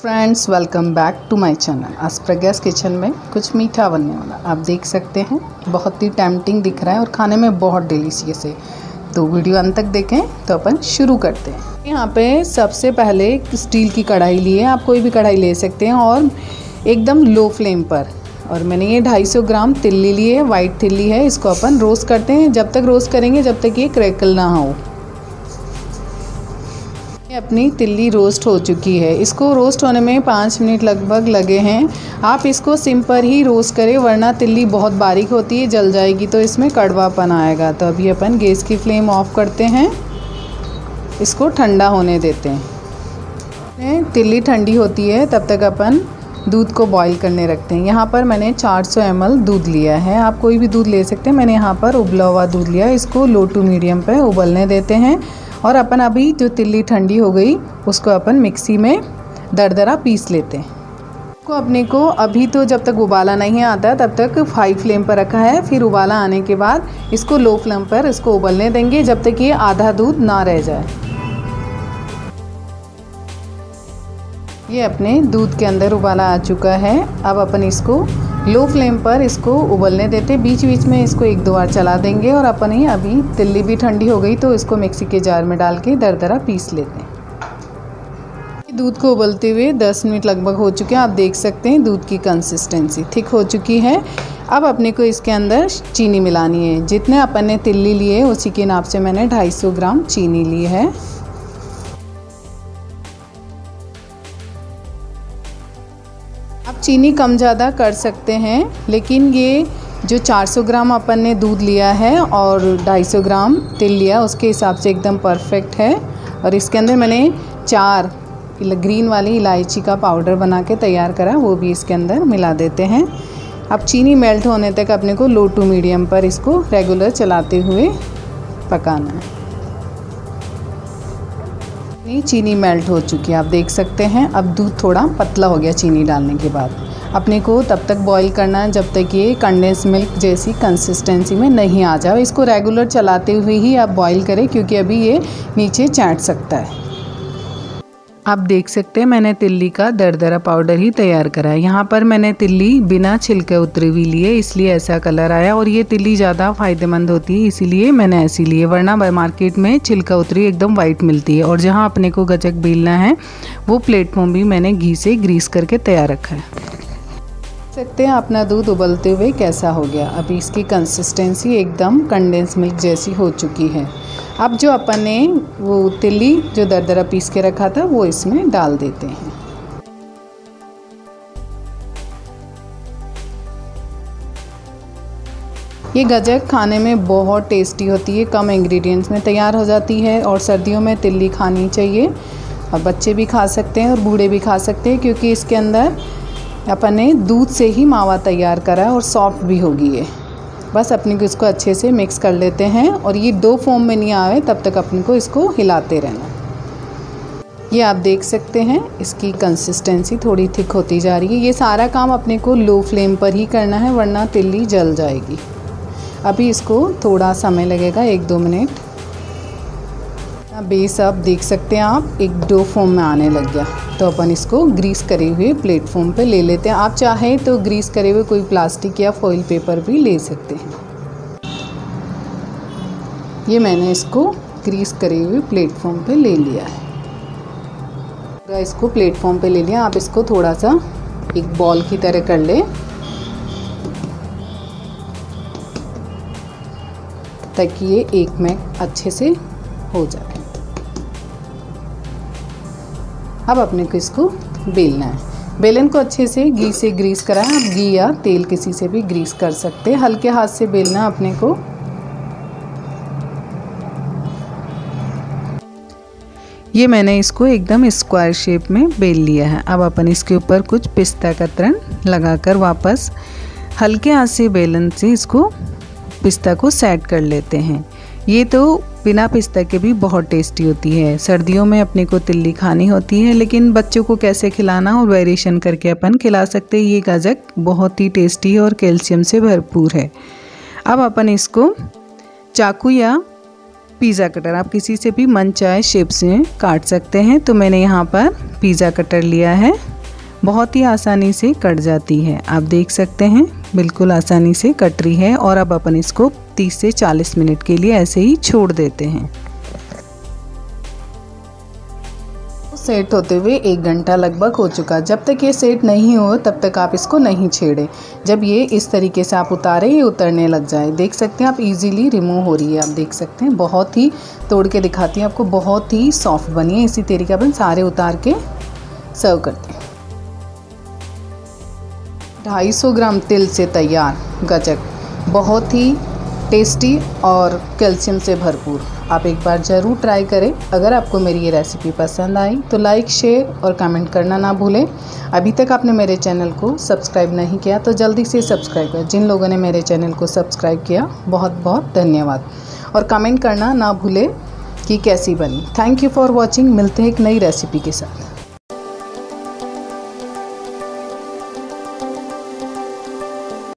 Friends, welcome back to my channel. आज Pragya's kitchen में कुछ मीठा बनने वाला आप देख सकते हैं। बहुत ही टेम्पटिंग दिख रहा है और खाने में बहुत डिलीशियस है। तो वीडियो अंत तक देखें। तो अपन शुरू करते हैं। यहाँ पे सबसे पहले स्टील की कढ़ाई ली है, आप कोई भी कढ़ाई ले सकते हैं और एकदम लो फ्लेम पर। और मैंने ये 250 ग्राम तिल्ली ली है, वाइट तिल्ली है। इसको अपन रोस्ट करते हैं। जब तक रोस्ट करेंगे जब तक ये क्रैकल ना हो। अपनी तिल्ली रोस्ट हो चुकी है। इसको रोस्ट होने में 5 मिनट लगभग लगे हैं। आप इसको सिम पर ही रोस्ट करें, वरना तिल्ली बहुत बारीक होती है, जल जाएगी तो इसमें कड़वापन आएगा। तो अभी अपन गैस की फ्लेम ऑफ करते हैं, इसको ठंडा होने देते हैं। तिल्ली ठंडी होती है तब तक अपन दूध को बॉईल करने रखते हैं। यहाँ पर मैंने 400 ml दूध लिया है, आप कोई भी दूध ले सकते हैं। मैंने यहाँ पर उबला हुआ दूध लिया है। इसको लो टू मीडियम पे उबलने देते हैं। और अपन अभी जो तिल्ली ठंडी हो गई उसको अपन मिक्सी में दरदरा पीस लेते हैं। को अपने को अभी तो जब तक उबाला नहीं आता तब तक हाई फ्लेम पर रखा है। फिर उबाला आने के बाद इसको लो फ्लेम पर इसको उबलने देंगे जब तक ये आधा दूध ना रह जाए। ये अपने दूध के अंदर उबाला आ चुका है। अब अपन इसको लो फ्लेम पर इसको उबलने देते। बीच बीच में इसको 1-2 बार चला देंगे। और अपन ही अभी तिल्ली भी ठंडी हो गई तो इसको मिक्सी के जार में डाल के दरदरा पीस लेते हैं। दूध को उबलते हुए 10 मिनट लगभग हो चुके हैं। आप देख सकते हैं दूध की कंसिस्टेंसी थिक हो चुकी है। अब अपने को इसके अंदर चीनी मिलानी है। जितने अपन ने तिल्ली लिए उसी के नाप से मैंने 250 ग्राम चीनी ली है। आप चीनी कम ज़्यादा कर सकते हैं, लेकिन ये जो 400 ग्राम अपन ने दूध लिया है और 250 ग्राम तिल लिया उसके हिसाब से एकदम परफेक्ट है। और इसके अंदर मैंने 4 ग्रीन वाली इलायची का पाउडर बना के तैयार करा, वो भी इसके अंदर मिला देते हैं। अब चीनी मेल्ट होने तक अपने को लो टू मीडियम पर इसको रेगुलर चलाते हुए पकाना है। चीनी मेल्ट हो चुकी है, आप देख सकते हैं। अब दूध थोड़ा पतला हो गया चीनी डालने के बाद। अपने को तब तक बॉईल करना है जब तक ये कंडेंस मिल्क जैसी कंसिस्टेंसी में नहीं आ जाए। इसको रेगुलर चलाते हुए ही आप बॉईल करें, क्योंकि अभी ये नीचे चाट सकता है। आप देख सकते हैं मैंने तिल्ली का दरदरा पाउडर ही तैयार करा है। यहाँ पर मैंने तिल्ली बिना छिलके उतरी हुई ली है, इसलिए ऐसा कलर आया। और ये तिल्ली ज़्यादा फ़ायदेमंद होती है, इसीलिए मैंने ऐसी ली है। वरना मार्केट में छिलका उतरी एकदम वाइट मिलती है। और जहाँ अपने को गजक बेलना है वो प्लेटफॉर्म भी मैंने घी से ग्रीस करके तैयार रखा है। देख सकते हैं अपना दूध उबलते हुए कैसा हो गया। अभी इसकी कंसिस्टेंसी एकदम कंडेंस मिल्क जैसी हो चुकी है। अब जो अपन ने वो तिल्ली जो दरदरा पीस के रखा था वो इसमें डाल देते हैं। ये गजक खाने में बहुत टेस्टी होती है, कम इंग्रेडिएंट्स में तैयार हो जाती है। और सर्दियों में तिल्ली खानी चाहिए। और बच्चे भी खा सकते हैं और बूढ़े भी खा सकते हैं, क्योंकि इसके अंदर अपन ने दूध से ही मावा तैयार करा है और सॉफ्ट भी होगी ये। बस अपने को इसको अच्छे से मिक्स कर लेते हैं। और ये डो फॉर्म में नहीं आए तब तक अपने को इसको हिलाते रहना। ये आप देख सकते हैं इसकी कंसिस्टेंसी थोड़ी थिक होती जा रही है। ये सारा काम अपने को लो फ्लेम पर ही करना है, वरना तिल्ली जल जाएगी। अभी इसको थोड़ा समय लगेगा, 1-2 मिनट। बेस आप देख सकते हैं आप एक डो फॉर्म में आने लग गया। तो अपन इसको ग्रीस करे हुए प्लेटफॉर्म पे ले लेते हैं। आप चाहें तो ग्रीस करे हुए कोई प्लास्टिक या फॉइल पेपर भी ले सकते हैं। ये मैंने इसको ग्रीस करे हुए प्लेटफॉर्म पे ले लिया है। इसको प्लेटफॉर्म पे ले लिया। आप इसको थोड़ा सा एक बॉल की तरह कर ले, ताकि ये एक में अच्छे से हो जाए। अब अपने को इसको बेलना है। बेलन को अच्छे से घी से ग्रीस कराएं। आप घी या तेल किसी से भी ग्रीस कर सकते हैं। हल्के हाथ से बेलना अपने को। ये मैंने इसको एकदम स्क्वायर शेप में बेल लिया है। अब अपन इसके ऊपर कुछ पिस्ता कतरन लगाकर वापस हल्के हाथ से बेलन से इसको पिस्ता को सेट कर लेते हैं। ये तो बिना पिस्ता के भी बहुत टेस्टी होती है। सर्दियों में अपने को तिल्ली खानी होती है, लेकिन बच्चों को कैसे खिलाना और वेरिएशन करके अपन खिला सकते हैं। ये गजक बहुत ही टेस्टी है और कैल्शियम से भरपूर है। अब अपन इसको चाकू या पिज़्ज़ा कटर, आप किसी से भी मन चाहे शेप से काट सकते हैं। तो मैंने यहाँ पर पिज़्ज़ा कटर लिया है। बहुत ही आसानी से कट जाती है। आप देख सकते हैं बिल्कुल आसानी से कट रही है। और अब अपन इसको 30 से 40 मिनट के लिए ऐसे ही छोड़ देते हैं। सेट होते हुए 1 घंटा लगभग हो चुका। जब तक ये सेट नहीं हो तब तक आप इसको नहीं छेड़ें। जब ये इस तरीके से आप उतारें, ये उतरने लग जाए, देख सकते हैं आप, इजीली रिमूव हो रही है। आप देख सकते हैं, बहुत ही तोड़ के दिखाती है आपको, बहुत ही सॉफ्ट बनी है। इसी तरीके अपन सारे उतार के सर्व करते हैं। 250 ग्राम तिल से तैयार गज्जक बहुत ही टेस्टी और कैल्शियम से भरपूर। आप एक बार ज़रूर ट्राई करें। अगर आपको मेरी ये रेसिपी पसंद आई तो लाइक, शेयर और कमेंट करना ना भूलें। अभी तक आपने मेरे चैनल को सब्सक्राइब नहीं किया तो जल्दी से सब्सक्राइब करें। जिन लोगों ने मेरे चैनल को सब्सक्राइब किया बहुत बहुत धन्यवाद। और कमेंट करना ना भूलें कि कैसी बनी। Thank you for watching. मिलते हैं एक नई रेसिपी के साथ।